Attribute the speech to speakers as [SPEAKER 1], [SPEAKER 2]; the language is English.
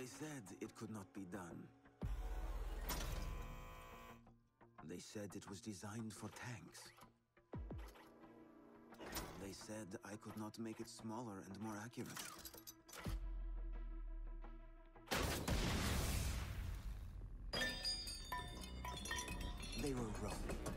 [SPEAKER 1] They said it could not be done. They said it was designed for tanks. They said I could not make it smaller and more accurate. They were wrong.